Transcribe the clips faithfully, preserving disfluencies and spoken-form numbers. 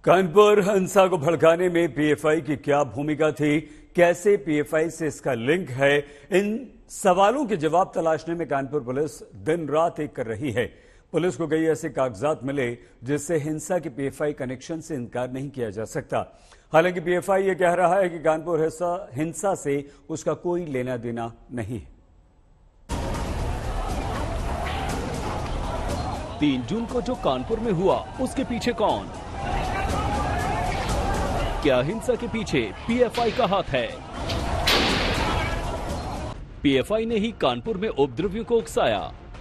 कानपुर हिंसा को भड़काने में पीएफआई की क्या भूमिका थी, कैसे पीएफआई से इसका लिंक है, इन सवालों के जवाब तलाशने में कानपुर पुलिस दिन रात एक कर रही है। पुलिस को कई ऐसे कागजात मिले जिससे हिंसा के पीएफआई कनेक्शन से इनकार नहीं किया जा सकता। हालांकि पीएफआई ये कह रहा है कि कानपुर हिंसा हिंसा से उसका कोई लेना देना नहीं है। तीन जून को जो कानपुर में हुआ उसके पीछे कौन? क्या हिंसा के पीछे पीएफआई का हाथ है? पीएफआई ने ही कानपुर में उपद्रवियों को उकसाया।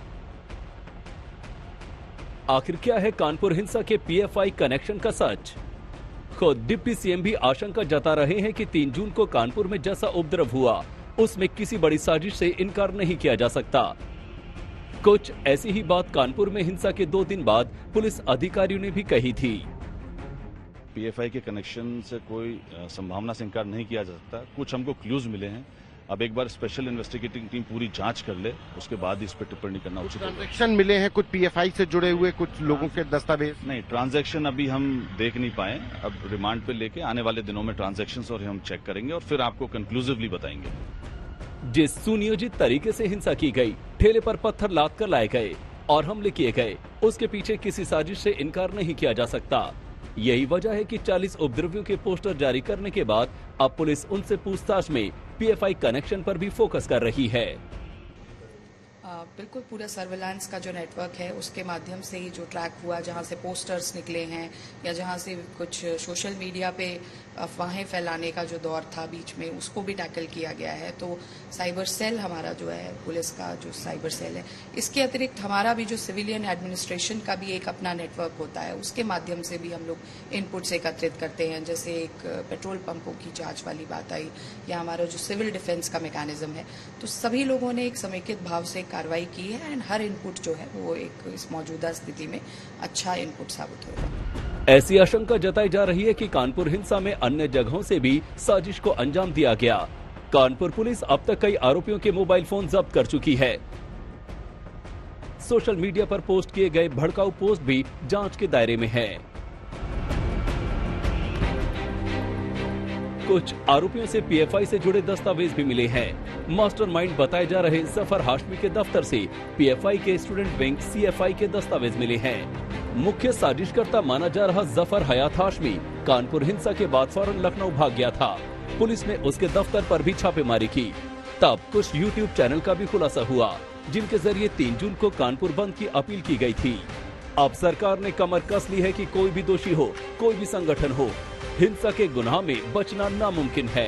आखिर क्या है कानपुर हिंसा के पीएफआई कनेक्शन का सच? खुद डिप्टी सीएम भी आशंका जता रहे हैं कि तीन जून को कानपुर में जैसा उपद्रव हुआ उसमें किसी बड़ी साजिश से इनकार नहीं किया जा सकता। कुछ ऐसी ही बात कानपुर में हिंसा के दो दिन बाद पुलिस अधिकारियों ने भी कही थी। पीएफआई के कनेक्शन से कोई संभावना से इनकार नहीं किया जा सकता। कुछ हमको क्लूज मिले हैं। अब एक बार स्पेशल इन्वेस्टिगेटिंग टीम पूरी जांच कर ले, उसके बाद इस पर टिप्पणी करना उचित होगा। ट्रांजैक्शन मिले हैं कुछ पीएफआई से जुड़े हुए कुछ लोगों के दस्तावेज? नहीं, ट्रांजैक्शन अभी हम देख नहीं पाए। अब रिमांड पे लेके आने वाले दिनों में ट्रांजैक्शंस और हम चेक करेंगे और फिर आपको कंक्लूसिवली बताएंगे। जिस सुनियोजित तरीके से हिंसा की गई, ठेले पर पत्थर लाद कर लाए गए और हमले किए गए, उसके पीछे किसी साजिश से इनकार नहीं किया जा सकता। यही वजह है कि चालीस उपद्रवियों के पोस्टर जारी करने के बाद अब पुलिस उनसे पूछताछ में पीएफआई कनेक्शन पर भी फोकस कर रही है। बिल्कुल पूरा सर्वेलांस का जो नेटवर्क है उसके माध्यम से ही जो ट्रैक हुआ, जहां से पोस्टर्स निकले हैं या जहां से कुछ सोशल मीडिया पे अफवाहें फैलाने का जो दौर था बीच में, उसको भी टैकल किया गया है। तो साइबर सेल हमारा जो है, पुलिस का जो साइबर सेल है, इसके अतिरिक्त हमारा भी जो सिविलियन एडमिनिस्ट्रेशन का भी एक अपना नेटवर्क होता है, उसके माध्यम से भी हम लोग इनपुट्स एकत्रित करते हैं। जैसे एक पेट्रोल पंपों की जांच वाली बात आई या हमारा जो सिविल डिफेंस का मैकेनिज्म है, तो सभी लोगों ने एक समेकित भाव से कार्रवाई की है एंड हर इनपुट जो है वो एक इस मौजूदा स्थिति में अच्छा इनपुट साबित होगा। ऐसी आशंका जताई जा रही है कि कानपुर हिंसा में अन्य जगहों से भी साजिश को अंजाम दिया गया। कानपुर पुलिस अब तक कई आरोपियों के मोबाइल फोन जब्त कर चुकी है। सोशल मीडिया पर पोस्ट किए गए भड़काऊ पोस्ट भी जांच के दायरे में है। कुछ आरोपियों से पीएफआई से जुड़े दस्तावेज भी मिले हैं। मास्टरमाइंड बताए जा रहे जफर हाशमी के दफ्तर से पीएफआई के स्टूडेंट विंग सीएफआई के दस्तावेज मिले हैं। मुख्य साजिशकर्ता माना जा रहा जफर हयात हाशमी कानपुर हिंसा के बाद फौरन लखनऊ भाग गया था। पुलिस ने उसके दफ्तर पर भी छापेमारी की। तब कुछ यूट्यूब चैनल का भी खुलासा हुआ जिनके जरिए तीन जून को कानपुर बंद की अपील की गई थी। अब सरकार ने कमर कस ली है कि कोई भी दोषी हो, कोई भी संगठन हो, हिंसा के गुनाह में बचना नामुमकिन है।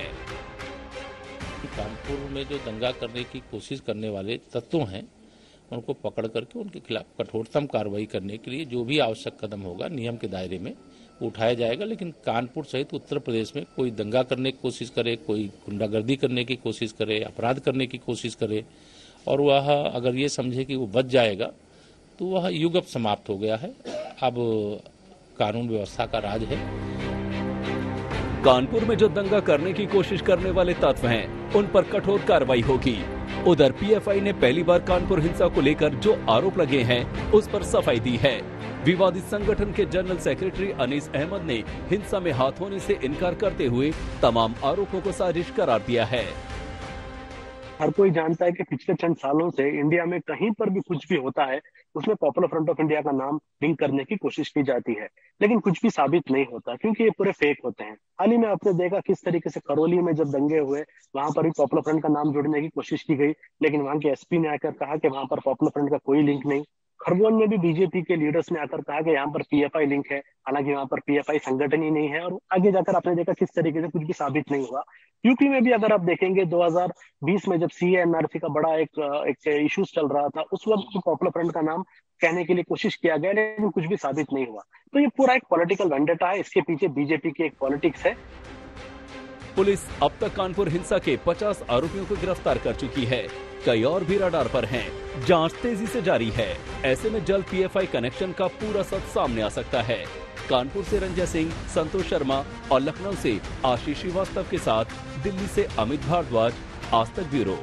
कानपुर में जो दंगा करने की कोशिश करने वाले तत्व हैं, उनको पकड़ करके उनके खिलाफ कठोरतम कार्रवाई करने के लिए जो भी आवश्यक कदम होगा नियम के दायरे में उठाया जाएगा। लेकिन कानपुर सहित उत्तर प्रदेश में कोई दंगा करने की कोशिश करे, कोई गुंडागर्दी करने की कोशिश करे, अपराध करने की कोशिश करे और वह अगर ये समझे कि वो बच जाएगा तो वह युग अब समाप्त हो गया है। अब कानून व्यवस्था का राज है। कानपुर में जो दंगा करने की कोशिश करने वाले तत्व हैं, उन पर कठोर कार्रवाई होगी। उधर पीएफआई ने पहली बार कानपुर हिंसा को लेकर जो आरोप लगे हैं उस पर सफाई दी है। विवादित संगठन के जनरल सेक्रेटरी अनीस अहमद ने हिंसा में हाथ होने से इनकार करते हुए तमाम आरोपों को साजिश करार दिया है। हर कोई जानता है कि पिछले चंद सालों से इंडिया में कहीं पर भी कुछ भी होता है उसमें पॉपुलर फ्रंट ऑफ इंडिया का नाम लिंक करने की कोशिश की जाती है, लेकिन कुछ भी साबित नहीं होता क्योंकि ये पूरे फेक होते हैं। हाल ही में आपने देखा किस तरीके से करौली में जब दंगे हुए, वहां पर भी पॉपुलर फ्रंट का नाम जोड़ने की कोशिश की गई, लेकिन वहां के एसपी ने आकर कहा कि वहां पर पॉपुलर फ्रंट का कोई लिंक नहीं। खरगोन में भी बीजेपी के लीडर्स ने आकर कहा कि यहाँ पर पीएफआई लिंक है, हालांकि वहां पर पीएफआई संगठन ही नहीं है। और आगे जाकर आपने देखा किस तरीके से कुछ भी साबित नहीं हुआ। यूपी में भी अगर आप देखेंगे दो हज़ार बीस में जब सीएएनआरसी का बड़ा एक एक इश्यूज चल रहा था, उस वक्त पॉपुलर फ्रंट का नाम कहने के लिए कोशिश किया गया, लेकिन कुछ भी साबित नहीं हुआ। तो ये पूरा एक पॉलिटिकल वेंडेटा है, इसके पीछे बीजेपी की एक पॉलिटिक्स है। पुलिस अब तक कानपुर हिंसा के पचास आरोपियों को गिरफ्तार कर चुकी है। कई और भी रडार पर हैं। जांच तेजी से जारी है। ऐसे में जल्द पीएफआई कनेक्शन का पूरा सच सामने आ सकता है। कानपुर से रंजय सिंह, संतोष शर्मा और लखनऊ से आशीष श्रीवास्तव के साथ दिल्ली से अमित भारद्वाज, आज तक ब्यूरो।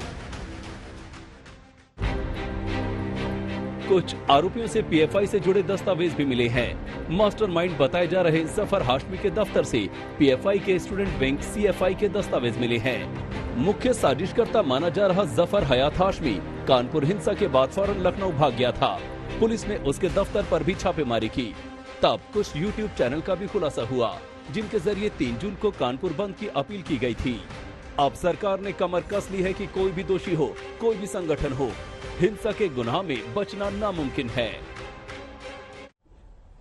कुछ आरोपियों से पीएफआई से जुड़े दस्तावेज भी मिले हैं। मास्टरमाइंड बताए जा रहे जफर हाशमी के दफ्तर से पीएफआई के स्टूडेंट विंग सीएफआई के दस्तावेज मिले हैं। मुख्य साजिशकर्ता माना जा रहा जफर हयात हाशमी कानपुर हिंसा के बाद फौरन लखनऊ भाग गया था। पुलिस ने उसके दफ्तर पर भी छापेमारी की। तब कुछ यूट्यूब चैनल का भी खुलासा हुआ, जिनके जरिए तीन जून को कानपुर बंद की अपील की गई थी। अब सरकार ने कमर कस ली है कि कोई भी दोषी हो, कोई भी संगठन हो, हिंसा के गुनाह में बचना नामुमकिन है।